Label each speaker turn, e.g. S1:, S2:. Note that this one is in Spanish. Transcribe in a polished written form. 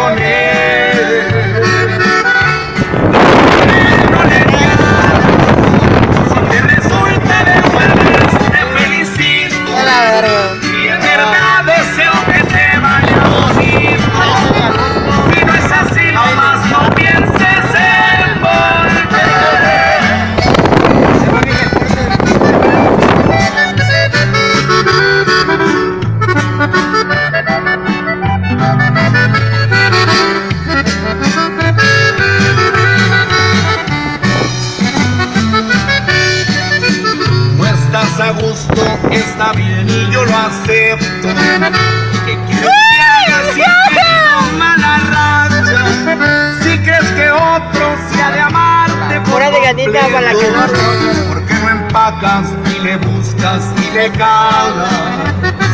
S1: con él. No le digas, si te resulta de buenas, te felicito. Y en verdad deseo que te vaya bonito. Si no es así, nomás no pienses en volver. No estás a gusto, está bien y yo lo acepto. ¿Qué quieres que haga si he tenido mala racha? Si crees que otro se ha de amarte por
S2: gatita para la calor.
S1: ¿Por qué no empacas y le buscas y le cagas?